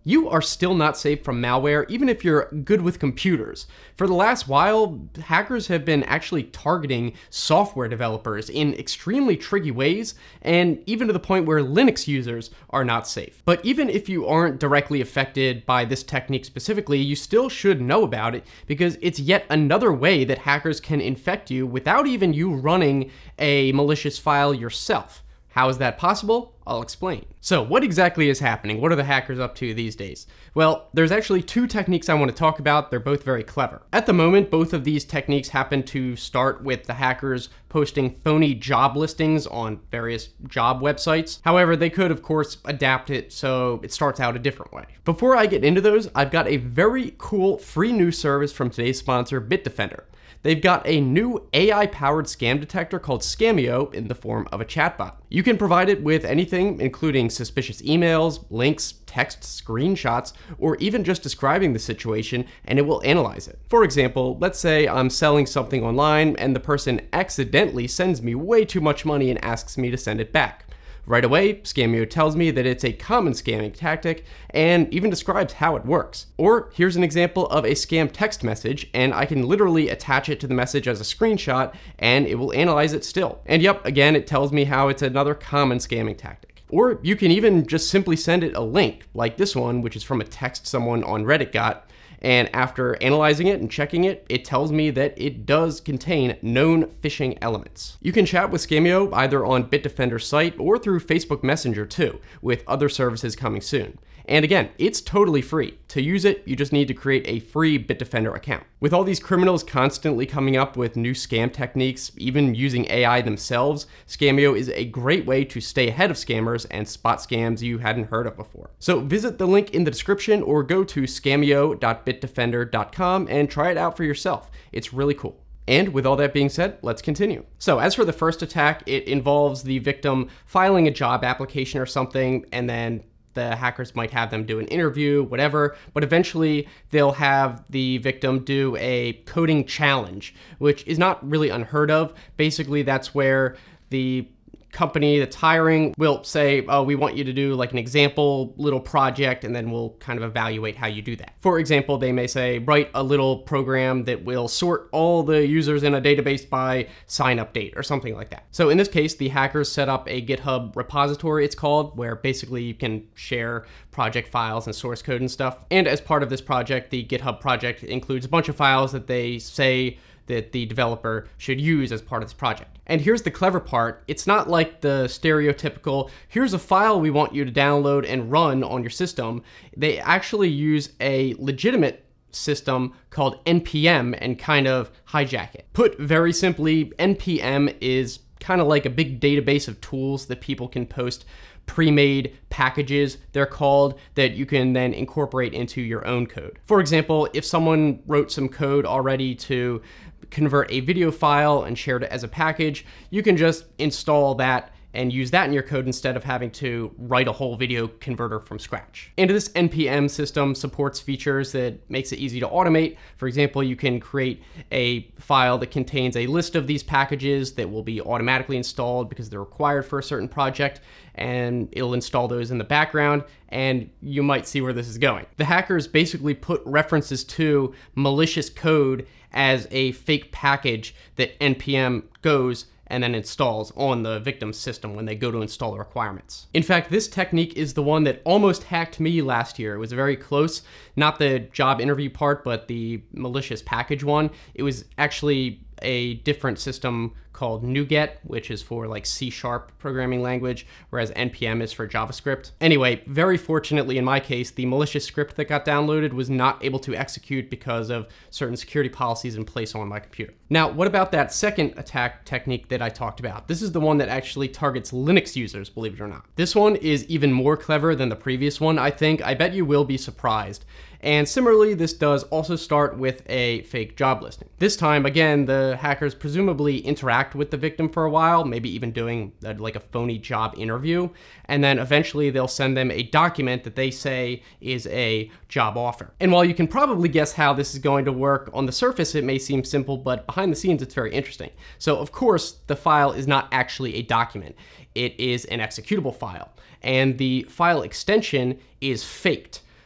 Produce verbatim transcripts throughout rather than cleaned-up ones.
You are still not safe from malware, even if you're good with computers. For the last while, hackers have been actually targeting software developers in extremely tricky ways, and even to the point where Linux users are not safe. But even if you aren't directly affected by this technique specifically, you still should know about it, because it's yet another way that hackers can infect you without even you running a malicious file yourself. How is that possible? I'll explain. So what exactly is happening? What are the hackers up to these days? Well, there's actually two techniques I want to talk about. They're both very clever. At the moment, both of these techniques happen to start with the hackers posting phony job listings on various job websites. However, they could, of course, adapt it so it starts out a different way. Before I get into those, I've got a very cool free news service from today's sponsor, Bitdefender. They've got a new A I-powered scam detector called Scameo in the form of a chatbot. You can provide it with anything, including suspicious emails, links, text, screenshots, or even just describing the situation, and it will analyze it. For example, let's say I'm selling something online and the person accidentally sends me way too much money and asks me to send it back. Right away, Scameo tells me that it's a common scamming tactic and even describes how it works. Or here's an example of a scam text message, and I can literally attach it to the message as a screenshot and it will analyze it still. And yep, again, it tells me how it's another common scamming tactic. Or you can even just simply send it a link, like this one, which is from a text someone on Reddit got. And after analyzing it and checking it, it tells me that it does contain known phishing elements. You can chat with Scameo either on Bitdefender's site or through Facebook Messenger too, with other services coming soon. And again, it's totally free. To use it, you just need to create a free Bitdefender account. With all these criminals constantly coming up with new scam techniques, even using A I themselves, Scameo is a great way to stay ahead of scammers and spot scams you hadn't heard of before. So visit the link in the description or go to scameo dot bitdefender dot com and try it out for yourself. It's really cool. And with all that being said, let's continue. So as for the first attack, it involves the victim filing a job application or something, and then the hackers might have them do an interview, whatever, but eventually they'll have the victim do a coding challenge, which is not really unheard of. Basically, that's where the company that's hiring will say, oh, we want you to do like an example little project, and then we'll kind of evaluate how you do that. For example, they may say, write a little program that will sort all the users in a database by sign up date or something like that. So in this case, the hackers set up a GitHub repository, it's called, where basically you can share project files and source code and stuff. And as part of this project, the GitHub project includes a bunch of files that they say that the developer should use as part of this project. And here's the clever part. It's not like the stereotypical, here's a file we want you to download and run on your system. They actually use a legitimate system called N P M and kind of hijack it. Put very simply, N P M is kind of like a big database of tools that people can post pre-made packages, they're called, that you can then incorporate into your own code. For example, if someone wrote some code already to convert a video file and shared it as a package, you can just install that and use that in your code instead of having to write a whole video converter from scratch. And this N P M system supports features that makes it easy to automate. For example, you can create a file that contains a list of these packages that will be automatically installed because they're required for a certain project, and it'll install those in the background, and you might see where this is going. The hackers basically put references to malicious code as a fake package that N P M goes and then installs on the victim's system when they go to install the requirements. In fact, this technique is the one that almost hacked me last year. It was very close, not the job interview part, but the malicious package one. It was actually a different system called NuGet, which is for like C sharp programming language, whereas N P M is for JavaScript. Anyway, very fortunately in my case, the malicious script that got downloaded was not able to execute because of certain security policies in place on my computer. Now, what about that second attack technique that I talked about? This is the one that actually targets Linux users, believe it or not. This one is even more clever than the previous one, I think. I bet you will be surprised. And similarly, this does also start with a fake job listing. This time, again, the hackers presumably interact with the victim for a while, maybe even doing a, like a phony job interview, and then eventually they'll send them a document that they say is a job offer. And while you can probably guess how this is going to work, on the surface it may seem simple, but behind the scenes it's very interesting. So of course, the file is not actually a document. It is an executable file, and the file extension is faked.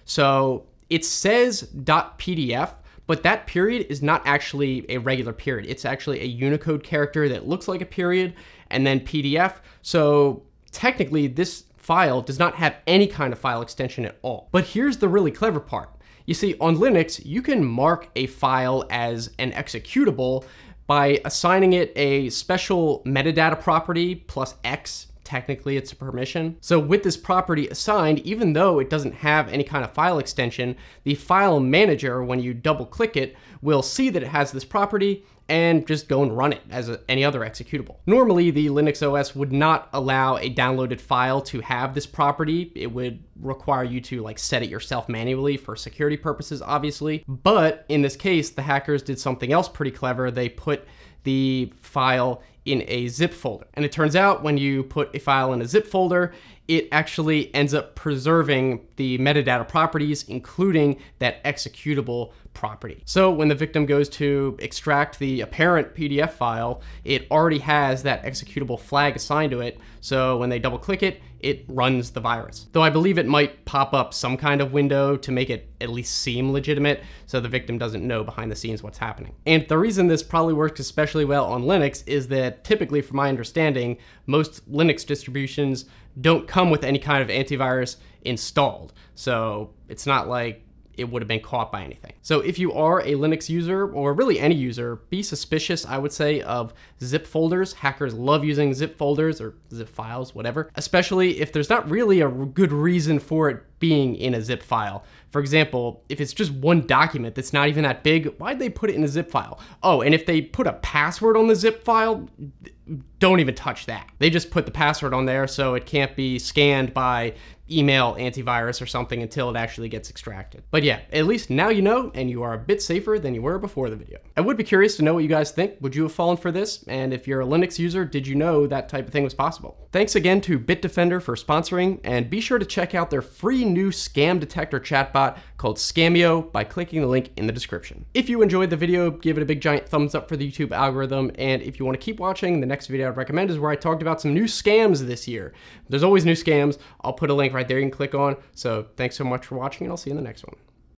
So it says .pdf, but that period is not actually a regular period. It's actually a Unicode character that looks like a period and then P D F. So technically this file does not have any kind of file extension at all. But here's the really clever part. You see, on Linux, you can mark a file as an executable by assigning it a special metadata property plus X. Technically, it's a permission. So with this property assigned, even though it doesn't have any kind of file extension, the file manager, when you double click it, will see that it has this property and just go and run it as a, any other executable. Normally, the Linux O S would not allow a downloaded file to have this property. It would require you to like set it yourself manually for security purposes, obviously. But in this case, the hackers did something else pretty clever. They put the file in a zip folder. And it turns out when you put a file in a zip folder, it actually ends up preserving the metadata properties, including that executable property. So when the victim goes to extract the apparent P D F file, it already has that executable flag assigned to it. So when they double click it, it runs the virus. Though I believe it might pop up some kind of window to make it at least seem legitimate, so the victim doesn't know behind the scenes what's happening. And the reason this probably works especially well on Linux is that typically, from my understanding, most Linux distributions don't come with any kind of antivirus installed. So it's not like it would have been caught by anything. So if you are a Linux user, or really any user, be suspicious, I would say, of zip folders. Hackers love using zip folders or zip files, whatever, especially if there's not really a good reason for it being in a zip file. For example, if it's just one document that's not even that big, why'd they put it in a zip file? Oh, and if they put a password on the zip file, don't even touch that. They just put the password on there so it can't be scanned by email antivirus or something until it actually gets extracted. But yeah, at least now you know, and you are a bit safer than you were before the video. I would be curious to know what you guys think. Would you have fallen for this? And if you're a Linux user, did you know that type of thing was possible? Thanks again to Bitdefender for sponsoring, and be sure to check out their free new scam detector chatbot called Scamio by clicking the link in the description. If you enjoyed the video, give it a big giant thumbs up for the YouTube algorithm, and if you want to keep watching, the next video I'd recommend is where I talked about some new scams this year. There's always new scams. I'll put a link right there you can click on. So thanks so much for watching, and I'll see you in the next one.